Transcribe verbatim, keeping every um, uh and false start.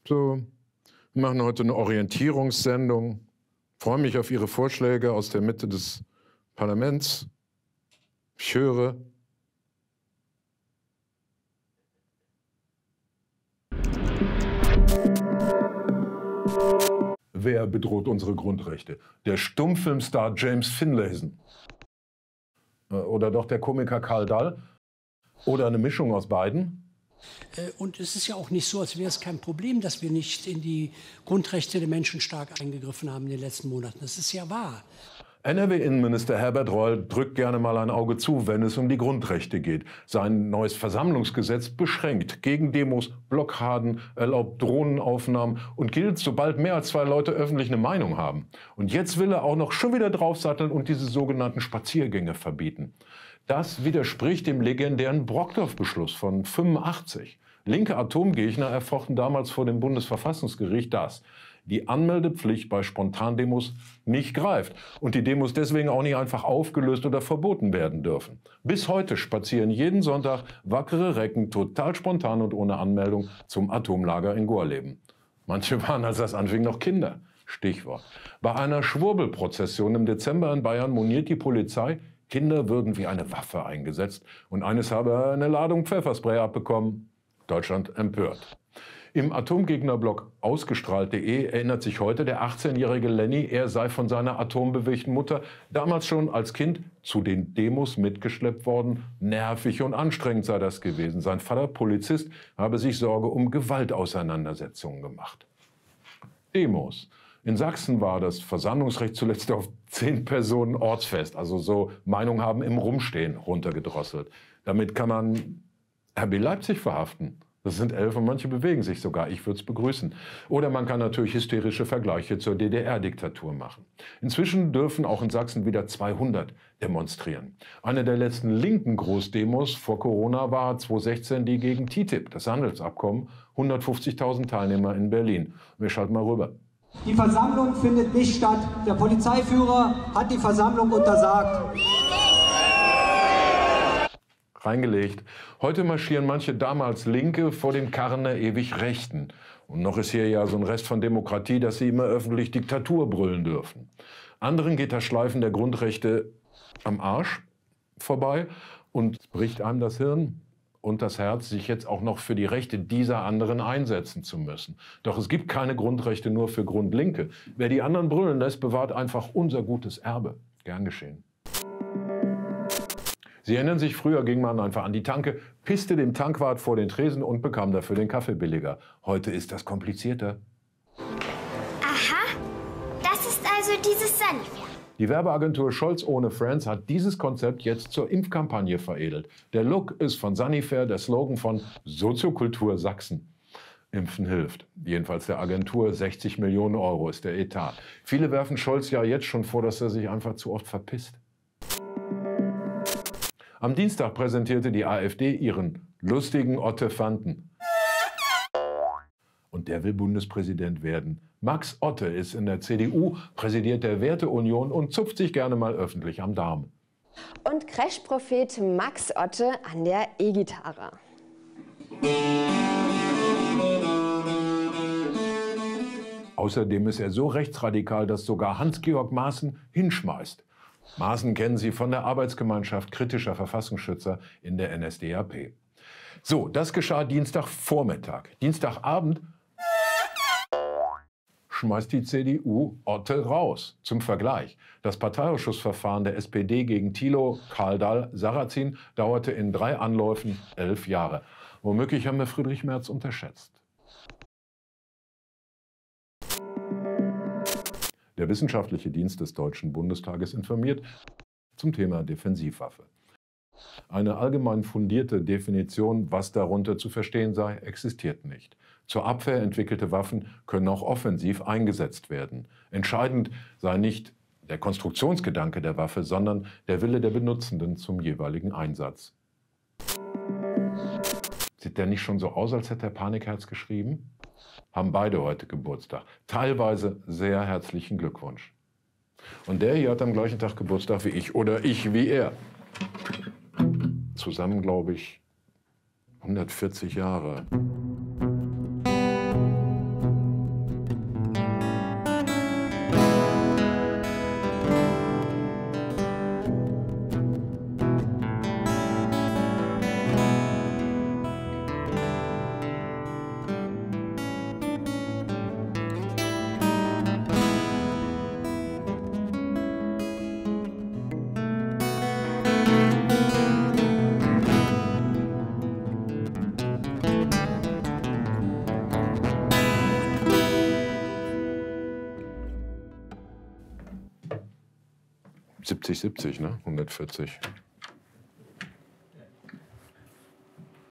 So, wir machen heute eine Orientierungssendung. Freue mich auf Ihre Vorschläge aus der Mitte des Parlaments. Ich höre. Wer bedroht unsere Grundrechte? Der Stummfilmstar James Finlayson? Oder doch der Komiker Karl Dall? Oder eine Mischung aus beiden? Und es ist ja auch nicht so, als wäre es kein Problem, dass wir nicht in die Grundrechte der Menschen stark eingegriffen haben in den letzten Monaten. Das ist ja wahr. N R W-Innenminister Herbert Reul drückt gerne mal ein Auge zu, wenn es um die Grundrechte geht. Sein neues Versammlungsgesetz beschränkt gegen Demos, Blockaden, erlaubt Drohnenaufnahmen und gilt, sobald mehr als zwei Leute öffentlich eine Meinung haben. Und jetzt will er auch noch schon wieder draufsatteln und diese sogenannten Spaziergänge verbieten. Das widerspricht dem legendären Brokdorf-Beschluss von fünfundachtzig. Linke Atomgegner erfochten damals vor dem Bundesverfassungsgericht, dass die Anmeldepflicht bei Spontandemos nicht greift und die Demos deswegen auch nicht einfach aufgelöst oder verboten werden dürfen. Bis heute spazieren jeden Sonntag wackere Recken total spontan und ohne Anmeldung zum Atomlager in Gorleben. Manche waren, als das anfing, noch Kinder. Stichwort. Bei einer Schwurbelprozession im Dezember in Bayern moniert die Polizei, Kinder würden wie eine Waffe eingesetzt und eines habe eine Ladung Pfefferspray abbekommen. Deutschland empört. Im Atomgegnerblog ausgestrahlt punkt de erinnert sich heute der achtzehnjährige Lenny, er sei von seiner atombewegten Mutter damals schon als Kind zu den Demos mitgeschleppt worden. Nervig und anstrengend sei das gewesen. Sein Vater, Polizist, habe sich Sorge um Gewaltauseinandersetzungen gemacht. Demos. In Sachsen war das Versammlungsrecht zuletzt auf zehn Personen ortsfest, also so Meinung haben im Rumstehen, runtergedrosselt. Damit kann man R B Leipzig verhaften. Das sind elf und manche bewegen sich sogar. Ich würde es begrüßen. Oder man kann natürlich hysterische Vergleiche zur D D R-Diktatur machen. Inzwischen dürfen auch in Sachsen wieder zweihundert demonstrieren. Eine der letzten linken Großdemos vor Corona war zweitausendsechzehn die gegen T T I P, das Handelsabkommen. hundertfünfzigtausend Teilnehmer in Berlin. Wir schalten mal rüber. Die Versammlung findet nicht statt. Der Polizeiführer hat die Versammlung untersagt. Reingelegt. Heute marschieren manche damals Linke vor den Karren der ewig Rechten. Und noch ist hier ja so ein Rest von Demokratie, dass sie immer öffentlich Diktatur brüllen dürfen. Anderen geht das Schleifen der Grundrechte am Arsch vorbei und es bricht einem das Hirn und das Herz, sich jetzt auch noch für die Rechte dieser anderen einsetzen zu müssen. Doch es gibt keine Grundrechte nur für Grundlinke. Wer die anderen brüllen lässt, bewahrt einfach unser gutes Erbe. Gern geschehen. Sie erinnern sich, früher ging man einfach an die Tanke, pisste dem Tankwart vor den Tresen und bekam dafür den Kaffee billiger. Heute ist das komplizierter. Aha, das ist also dieses Sanifair. Die Werbeagentur Scholz ohne Friends hat dieses Konzept jetzt zur Impfkampagne veredelt. Der Look ist von Sanifair, der Slogan von Soziokultur Sachsen. Impfen hilft. Jedenfalls der Agentur. sechzig Millionen Euro ist der Etat. Viele werfen Scholz ja jetzt schon vor, dass er sich einfach zu oft verpisst. Am Dienstag präsentierte die AfD ihren lustigen Otte-Fanten. Und der will Bundespräsident werden. Max Otte ist in der C D U, präsidiert der Werteunion und zupft sich gerne mal öffentlich am Darm. Und Crash-Prophet Max Otte an der E-Gitarre. Außerdem ist er so rechtsradikal, dass sogar Hans-Georg Maaßen hinschmeißt. Maaßen kennen Sie von der Arbeitsgemeinschaft kritischer Verfassungsschützer in der N S D A P. So, das geschah Dienstagvormittag. Dienstagabend schmeißt die C D U Otte raus. Zum Vergleich. Das Parteiausschussverfahren der S P D gegen Thilo, Karl Dall, Sarrazin dauerte in drei Anläufen elf Jahre. Womöglich haben wir Friedrich Merz unterschätzt. Der Wissenschaftliche Dienst des Deutschen Bundestages informiert zum Thema Defensivwaffe. Eine allgemein fundierte Definition, was darunter zu verstehen sei, existiert nicht. Zur Abwehr entwickelte Waffen können auch offensiv eingesetzt werden. Entscheidend sei nicht der Konstruktionsgedanke der Waffe, sondern der Wille der Benutzenden zum jeweiligen Einsatz. Sieht der nicht schon so aus, als hätte er Panikherz geschrieben? Haben beide heute Geburtstag. Teilweise sehr herzlichen Glückwunsch. Und der hier hat am gleichen Tag Geburtstag wie ich oder ich wie er. Zusammen, glaube ich, hundertvierzig Jahre. siebzig siebzig, ne? hundertvierzig.